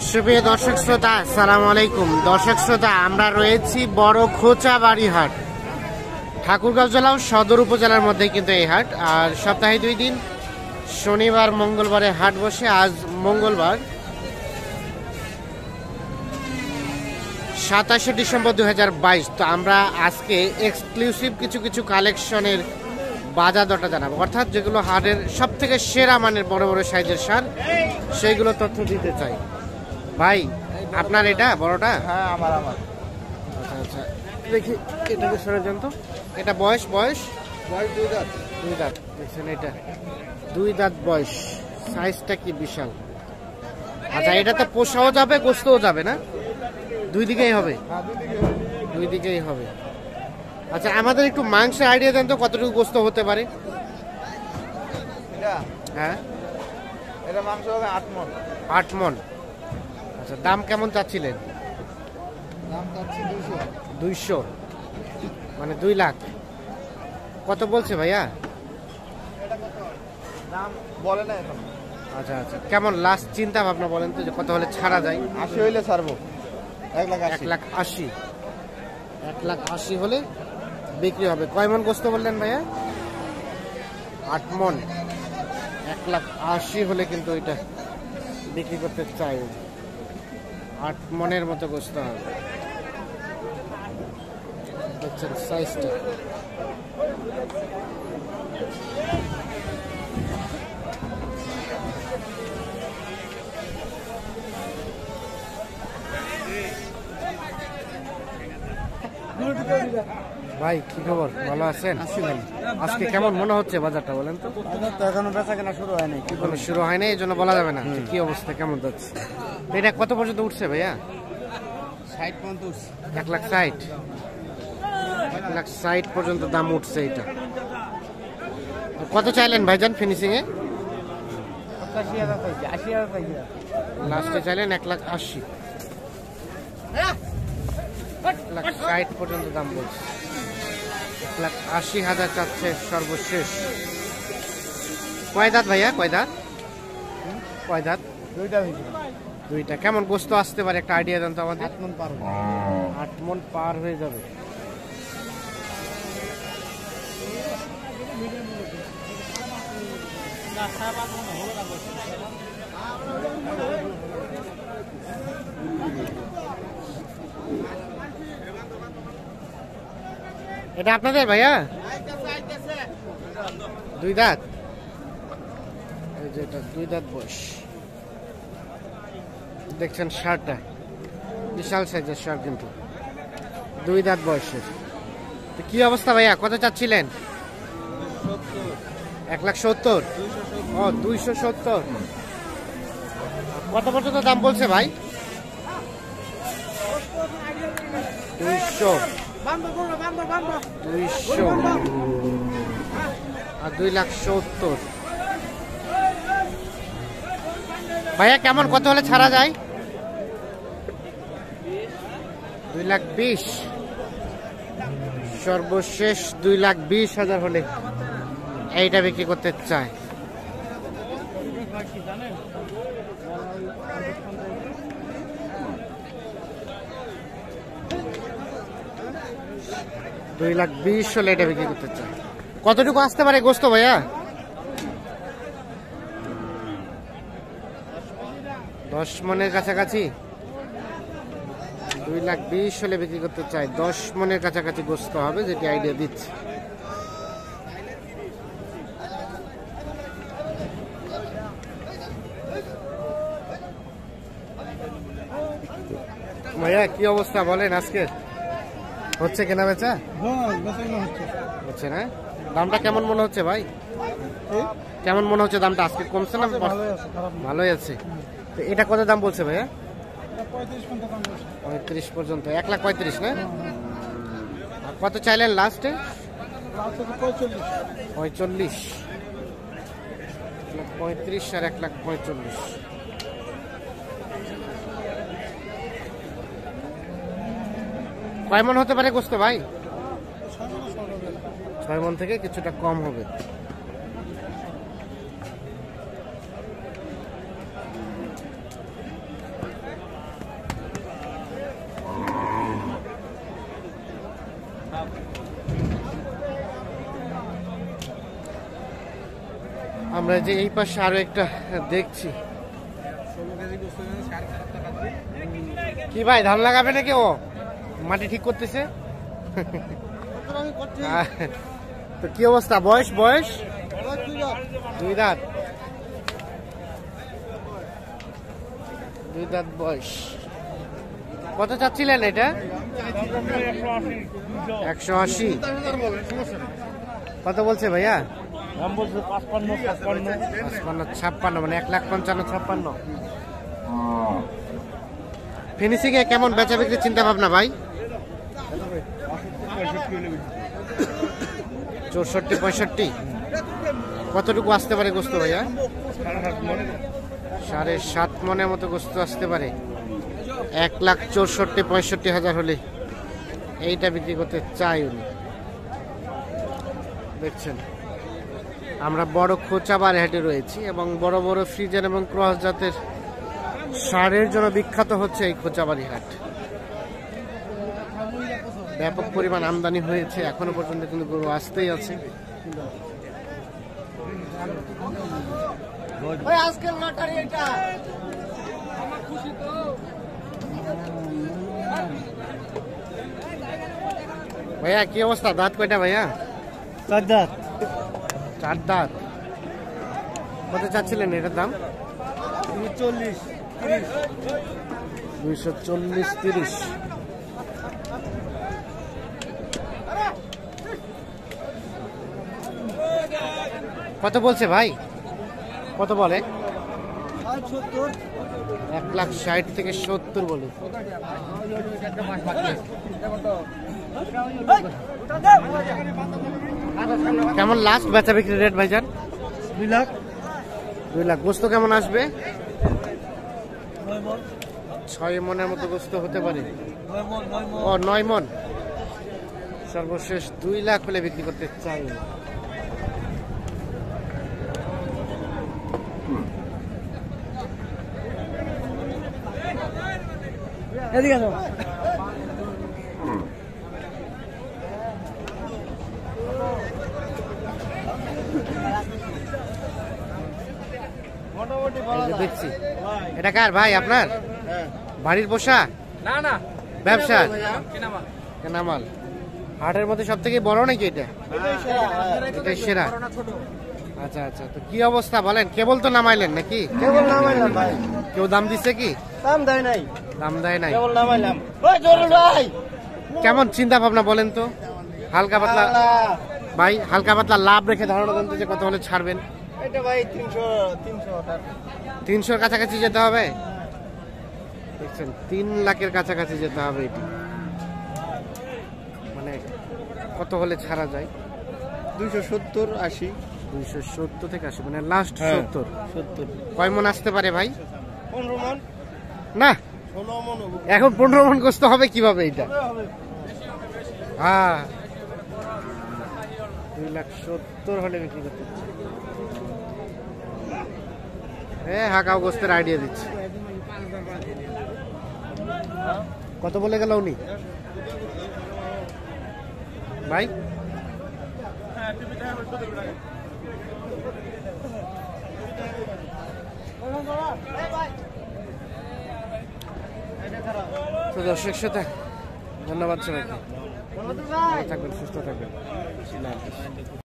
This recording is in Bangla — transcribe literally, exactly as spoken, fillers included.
সুপ্রিয় দর্শক শ্রোতা, আসসালামু আলাইকুম। দর্শক শ্রোতা, আমরা রয়েছি বড় খোঁচাবাড়ি হাট, ঠাকুরগাঁও জেলা ও সদর উপজেলার মধ্যে কিন্তু এই হাট। আর সপ্তাহে দুই দিন, শনিবার মঙ্গলবারে হাট বসে। আজ মঙ্গলবার সাতাশে ডিসেম্বর দুই হাজার বাইশ। তো আমরা আজকে এক্সক্লুসিভ কিছু কিছু কালেকশনের বাজার দরটা জানাবো, অর্থাৎ যেগুলো হাটের সব থেকে সেরা মানের বড় বড় সাইজের সার, সেইগুলো তথ্য দিতে চাই। ভাই, আপনার এটা বড়টা? হ্যাঁ, আমার আমার আচ্ছা আচ্ছা, দেখি এটাকে সরে যান তো। এটা বয়স বয়স বয়স দুই দাঁত। দুই দাঁত দেখছেন, এটা দুই দাঁত বয়স। সাইজটা কি বিশাল। আচ্ছা, এটা তো পোষাও যাবে, গোস্তও যাবে না? দুই দিকেই হবে? হ্যাঁ, দুই দিকে। দুই দিকেই হবে। আচ্ছা, আমাদের একটু মাংসের আইডিয়া দেন তো, কতটুকু গোস্ত হতে পারে? এটা হ্যাঁ, এটা মাংস হবে আট মণ। আট মণ। আচ্ছা, দাম কেমন চাচ্ছিলেন? দাম চাচ্ছি দুইশো। দুইশো মানে দুই লাখ। কত বলছে ভাইয়া? দাম বলে না এখন। আচ্ছা আচ্ছা, কেমন লাস্ট চিন্তা ভাবনা বলেন তো, যে কত হলে ছাড়া যায়? আশি হইলে ছাড়বো। এক লাখ এক লাখ আশি। এক লাখ আশি হলে বিক্রি হবে। কয় মণ গোস্ত বললেন ভাইয়া? আট মণ। এক লাখ আশি হলে কিন্তু এটা বিক্রি করতে চাই। আট মণের মতো গোস্ত হবে। দেখছেন সাইজটা। ভাই, কি খবর? ভালো আছেন? আজকে কেমন মনে হচ্ছে বাজারটা বলেন তো? তো এখনো বেচা কেনা শুরু হয়নি। কি কোনো শুরু হয়নি, এই জন্য বলা যাবে না কি অবস্থা কেমন যাচ্ছে। এটা কত পর্যন্ত উঠছে ভাইয়া? ষাট পঞ্চাশ। এক লাখ ষাট। এক লাখ ষাট পর্যন্ত দাম উঠছে এটা। কত চাইলেন ভাইজান ফিনিশিং এ? আশি হাজার পাইছি। আশি হাজার পাইছি। লাস্টে চাইলেন এক লাখ আশি। এক লাখ ষাট পর্যন্ত দাম বলছে। এক লাখ আশি হাজার চাচ্ছে সর্বশেষ। কয় দাঁত ভাইয়া? কয় দাঁত? কয় দাঁত? দুইটা হয়েছে। দুইটা। কেমন গোস্ত আসতে পারে একটা আইডিয়া দেন তো আমাদের? আট মণ পার হবে। আট মণ পার হয়ে যাবে। এটা আপনাদের ভাইয়া? দুই দাঁত। এই যে এটা দুই দাঁত বয়স। দেখছেন শার্টটা বিশাল সাইজের শার্ট, কিন্তু দুই দাঁত বয়সের। তো কি অবস্থা ভাইয়া, কত চাচ্ছিলেন? এক লাখ সত্তর। ও, দুইশো সত্তর। কত পর্যন্ত দাম বলছে ভাই? দুইশো। দুইশো আর দুই লাখ সত্তর। ভাইয়া, কেমন কত হলে ছাড়া যায়? দুই লাখ বিশ। সর্বশেষ দুই লাখ বিশ হাজার হলে এইটা বিক্রি করতে চায়। দুই লাখ বিশ হলে এটা বিক্রি করতে চায়। কতটুকু আসতে পারে গোস্ত ভাইয়া? দশ মনের কাছাকাছি। দুই লাখ বিশ হলে বিক্রি করতে চাই। দশ মনের কাছাকাছি গোস্ত হবে, যেটি আইডিয়া দিচ্ছে। ভাইয়া, কি অবস্থা বলেন আজকে? হচ্ছে কেনা বেচা? হচ্ছে না? দামটা কেমন মনে হচ্ছে ভাই? কেমন মনে হচ্ছে দামটা? আজকে কমছে না? ভালোই আছে। তো এটা কত দাম বলছে ভাইয়া? পঁয়ত্রিশ পর্যন্ত। এক লাখ পঁয়ত্রিশ না? আর কত চাইলেন লাস্টে? পঁয়তাল্লিশ। পঁয়ত্রিশ আর এক লাখ পঁয়তাল্লিশ। কয় মন হতে পারে গোস্ত ভাই? ছয় মন থেকে কিছুটা কম হবে। আমরা যে এই পাশে আরো একটা দেখছি। কি ভাই ধান লাগাবে নাকি? ও মাটি ঠিক করতেছে। তো কি অবস্থা? বয়স বয়স দুই দাঁত দুই দাঁত বয়স। কত চাচ্ছিলেন এটা? একশো আশি। কত বলছে ভাইয়া? পাঁচপান্ন ছাপ্পান্ন, মানে এক লাখ পঞ্চান্ন ছাপ্পান্ন। ফিনিশিং এ কেমন বেচা বিক্রির চিন্তা ভাবনা ভাই? চৌষট্টি পঁয়ষট্টি। কতটুকু আসতে পারে গোস্ত ভাইয়া? সাড়ে সাত মনের মতো গোস্ত আসতে পারে। এক লাখ চৌষট্টি পঁয়ষট্টি হাজার হলে এইটা বিক্রি করতে চাই উনি। দেখছেন আমরা বড় খোঁচাবার হাটে রয়েছি এবং বড় বড় ফ্রিজেন এবং ক্রস জাতের সারের জন্য বিখ্যাত হচ্ছে এই খোঁচাবাড়ি হাট। ব্যাপক পরিমাণ আমদানি হয়েছে, এখনো পর্যন্ত কিন্তু গরু আসতেই আছে। ভাইয়া কি অবস্থা? দাঁত কয়টা ভাইয়া? চার দাঁত। চার দাঁত। কত চাচ্ছিলেন এটার দাম? চল্লিশ দুইশো চল্লিশ তিরিশ। কত বলছে ভাই? কত বলে? এক লাখ ষাট থেকে সত্তর বলে। কেমন লাস্ট বেচা বিক্রি রেট ভাইজান? দুই লাখ। দুই লাখ। গোস্ত কেমন আসবে? ছয় মনের মতো গোস্ত হতে পারে। ও নয় মন। সর্বশেষ দুই লাখ হলে বিক্রি করতে চাই। এদিকে আসো। দেখছি এটা কার ভাই? আপনার বাড়ির পোষা? না না, ব্যবসা কেনামাল। হাটের মধ্যে সব থেকে বড় নাকি এটা? এটাই সেরা। আচ্ছা আচ্ছা, তো কি অবস্থা বলেন? কেবল তো নামাইলেন নাকি? কেবল নামাইলাম ভাই। কেউ দাম দিচ্ছে কি? দাম দেয় নাই। দাম দেয় নাই। কেবল নামাইলাম। ওই জরুল ভাই, কেমন চিন্তা ভাবনা বলেন তো? হালকা পাতলা ভাই, হালকা পাতলা লাভ রেখে ধারণা দেন তো যে কত হলে ছাড়বেন? এটা ভাই তিনশো তিনশো তিনশোর কাছাকাছি যেতে হবে। দেখছেন তিন লাখের কাছাকাছি যেতে হবে এটি। মানে কত হলে ছাড়া যায়? দুইশো সত্তর আশি। দুইশো সত্তর থেকে আশি, মানে লাস্ট সত্তর। সত্তর। কয় মন আসতে পারে ভাই? পনেরো মন না, ষোলো মন। এখন পনেরো মন গোস্ত হবে কিভাবে এটা? হ্যাঁ, দুই লাখ সত্তর হলে বিক্রি করতে। হ্যাঁ, হাকাও গোস্তের আইডিয়া দিচ্ছে। কত বলে গেল উনি ভাই? তো দর্শক শ্রোতা, ধন্যবাদ সবাইকে। ভালো থাকবেন, সুস্থ থাকবেন।